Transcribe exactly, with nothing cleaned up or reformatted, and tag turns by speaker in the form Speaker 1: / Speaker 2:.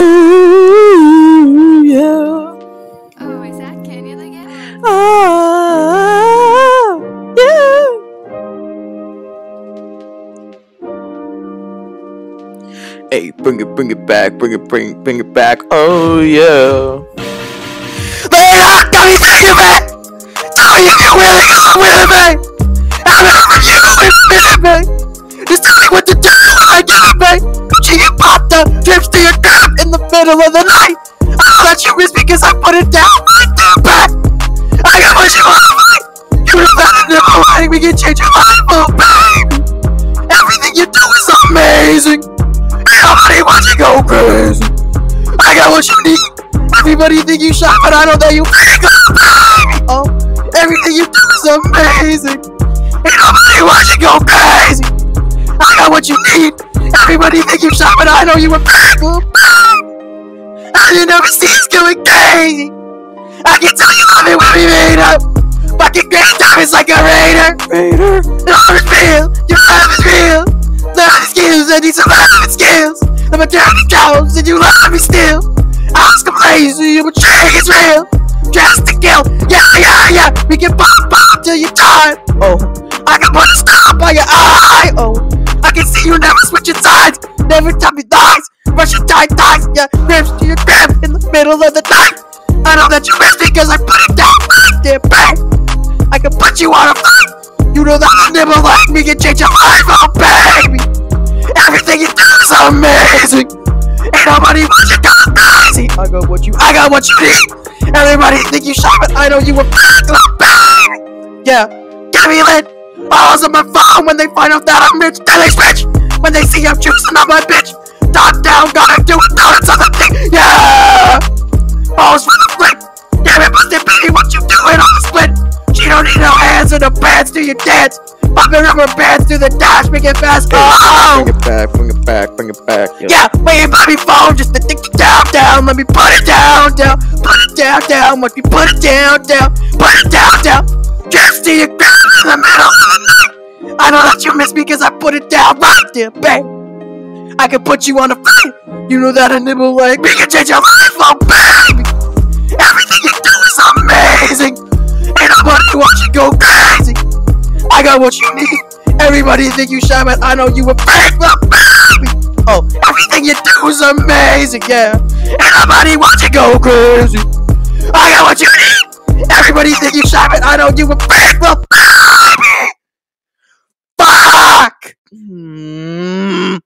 Speaker 1: Ooh, yeah.
Speaker 2: Oh, is that Can You again?
Speaker 1: Oh, yeah. Hey, bring it, bring it back, bring it, bring, bring it back. Oh, yeah. They not got me thinking back. Tell me if you're willing, cause I'm willing, babe. I'm over you and minute, babe. Just tell me what to do when I get it, babe. She get popped up, drips to your crib in the middle of the night. I know that you miss me cause I put it down right there, back. I got what you want, babe. You know that in the morning we can change your life, oh, baby. Everything you do is amazing. Ain't nobody watch you go crazy. I got what you need. Everybody think you shot, but I know that you pick up, baby. Oh, everything you do is amazing. Ain't nobody watch you go crazy. I got what you need. Everybody think you shot, but I know you were back up, baby. I didn't ever see it's going crazy. I can tell you love it when we made up. Fucking great diamonds like a raider. Raider. Love is real. Your love is real. Love is skills. I need some love skills. I'm a dirty ghost and you love me still. I was crazy, but check is real. Dressed to kill. Yeah, yeah, yeah. We can pop, pop till you die. Oh, I can put a stop by your eye. Oh, I can see you never switching sides. Never tell me lies. Russian tight ties. Yeah, grips to your grip in the middle of the night. I know that you miss me cause I put it down right there, bang. I can put you on a fight. You know that I never like me can change your life, oh baby. Everything you do is amazing. Ain't nobody wants you go crazy. I got what you, I got what you need. Everybody think you shot, but I know you were back, little baby. Yeah, get me lit. Balls on my phone when they find out that I'm rich. Then they switch when they see I'm juicing on my bitch. Top down, gotta do it, now it's other thing. Yeah. Balls for the flip. Damn it, busted baby, what you doing on the split? She don't need no hands in the bands, do your dance. Popping rubber bands through the dash, make it fast. Oh!
Speaker 3: Bring it back, bring it back, bring it back. Yo.
Speaker 1: Yeah, waiting by me phone just to think it down, down. Let me put it down, down. Put it down, down. Let me put it down, down. Put it down, down. Just to your ground in the middle of the night. I know that you miss me cause I put it down right there, babe. I can put you on a fight. You know that a nibble like me can change your life, oh baby. Everything you do is amazing. Ain't nobody watch you go crazy. I got what you need. Everybody think you shy, but I know you a fake, oh baby. Oh, everything you do is amazing, yeah. Ain't nobody watch you go crazy. I got what you need. Everybody think you shy, but I know you a fake, oh baby. Fuck. Mm.